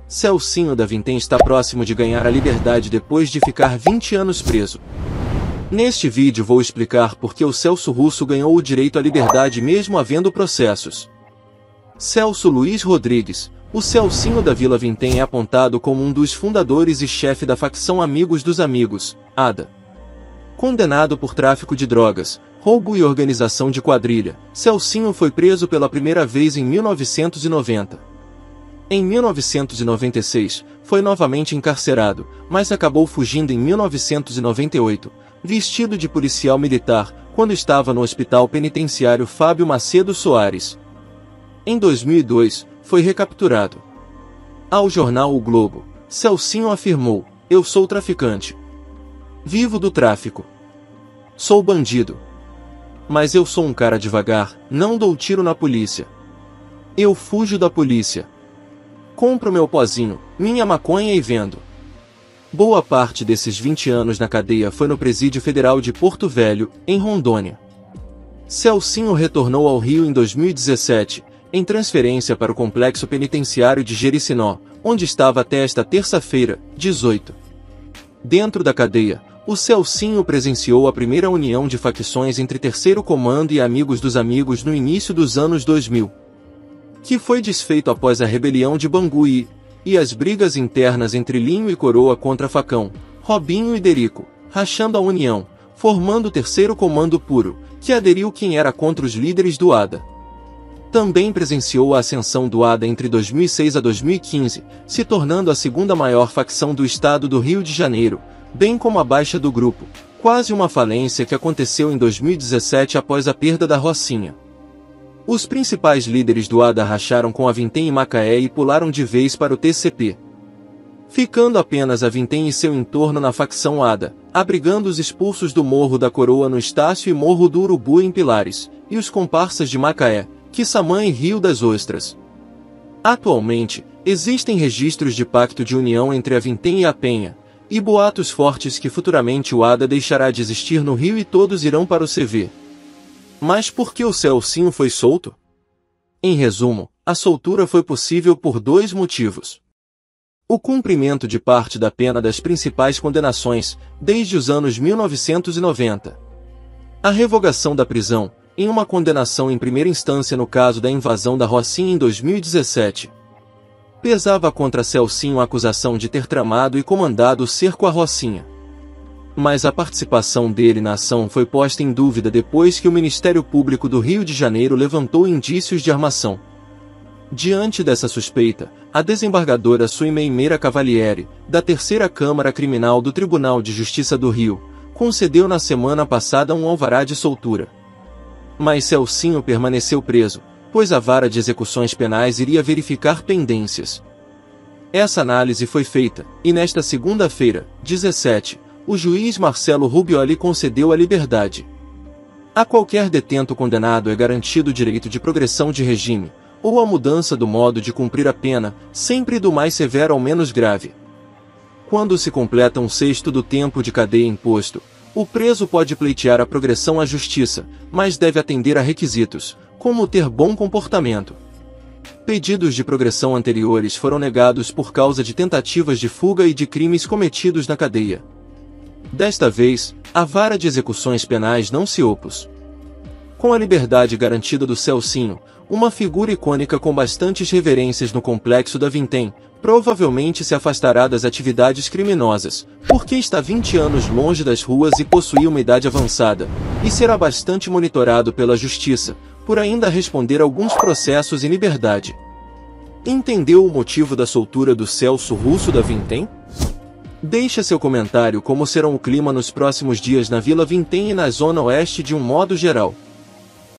Celcinho da Vintém está próximo de ganhar a liberdade depois de ficar 20 anos preso. Neste vídeo vou explicar por que o Celso Russo ganhou o direito à liberdade mesmo havendo processos. Celso Luiz Rodrigues, o Celcinho da Vila Vintém, é apontado como um dos fundadores e chefe da facção Amigos dos Amigos, ADA. Condenado por tráfico de drogas, roubo e organização de quadrilha, Celcinho foi preso pela primeira vez em 1990. Em 1996, foi novamente encarcerado, mas acabou fugindo em 1998, vestido de policial militar, quando estava no Hospital Penitenciário Fábio Macedo Soares. Em 2002, foi recapturado. Ao jornal O Globo, Celcinho afirmou: "Eu sou traficante. Vivo do tráfico. Sou bandido. Mas eu sou um cara devagar, não dou tiro na polícia. Eu fujo da polícia. Compro meu pozinho, minha maconha e vendo." Boa parte desses 20 anos na cadeia foi no Presídio Federal de Porto Velho, em Rondônia. Celcinho retornou ao Rio em 2017, em transferência para o Complexo Penitenciário de Jericinó, onde estava até esta terça-feira, 18. Dentro da cadeia, o Celcinho presenciou a primeira união de facções entre Terceiro Comando e Amigos dos Amigos no início dos anos 2000. Que foi desfeito após a rebelião de Bangu e as brigas internas entre Linho e Coroa contra Facão, Robinho e Derico, rachando a união, formando o Terceiro Comando Puro, que aderiu quem era contra os líderes do ADA. Também presenciou a ascensão do ADA entre 2006 a 2015, se tornando a segunda maior facção do estado do Rio de Janeiro, bem como a baixa do grupo, quase uma falência que aconteceu em 2017 após a perda da Rocinha. Os principais líderes do ADA racharam com a Vintém e Macaé e pularam de vez para o TCP. Ficando apenas a Vintém e seu entorno na facção ADA, abrigando os expulsos do Morro da Coroa no Estácio e Morro do Urubu em Pilares, e os comparsas de Macaé, Quissamã e Rio das Ostras. Atualmente, existem registros de pacto de união entre a Vintém e a Penha, e boatos fortes que futuramente o ADA deixará de existir no Rio e todos irão para o CV. Mas por que o Celcinho foi solto? Em resumo, a soltura foi possível por dois motivos. O cumprimento de parte da pena das principais condenações, desde os anos 1990. A revogação da prisão, em uma condenação em primeira instância no caso da invasão da Rocinha em 2017. Pesava contra Celcinho a acusação de ter tramado e comandado o cerco à Rocinha. Mas a participação dele na ação foi posta em dúvida depois que o Ministério Público do Rio de Janeiro levantou indícios de armação. Diante dessa suspeita, a desembargadora Suimei Meira Cavalieri, da Terceira Câmara Criminal do Tribunal de Justiça do Rio, concedeu na semana passada um alvará de soltura. Mas Celcinho permaneceu preso, pois a Vara de Execuções Penais iria verificar pendências. Essa análise foi feita, e nesta segunda-feira, 17, o juiz Marcelo Rubioli concedeu a liberdade. A qualquer detento condenado é garantido o direito de progressão de regime, ou a mudança do modo de cumprir a pena, sempre do mais severo ao menos grave. Quando se completa 1/6 do tempo de cadeia imposto, o preso pode pleitear a progressão à justiça, mas deve atender a requisitos, como ter bom comportamento. Pedidos de progressão anteriores foram negados por causa de tentativas de fuga e de crimes cometidos na cadeia. Desta vez, a Vara de Execuções Penais não se opôs. Com a liberdade garantida do Celcinho, uma figura icônica com bastantes reverências no complexo da Vintém, provavelmente se afastará das atividades criminosas, porque está 20 anos longe das ruas e possui uma idade avançada, e será bastante monitorado pela justiça, por ainda responder alguns processos em liberdade. Entendeu o motivo da soltura do Celso Russo da Vintém? Deixe seu comentário como será o clima nos próximos dias na Vila Vintém e na Zona Oeste de um modo geral.